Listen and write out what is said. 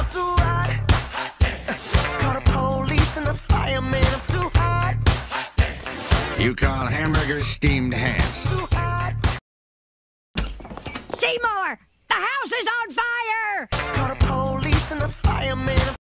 I'm too hot. Call the police and the fireman, I'm too hot. You call hamburgers steamed hands. Too hot. Seymour! The house is on fire! Call the police and the fireman.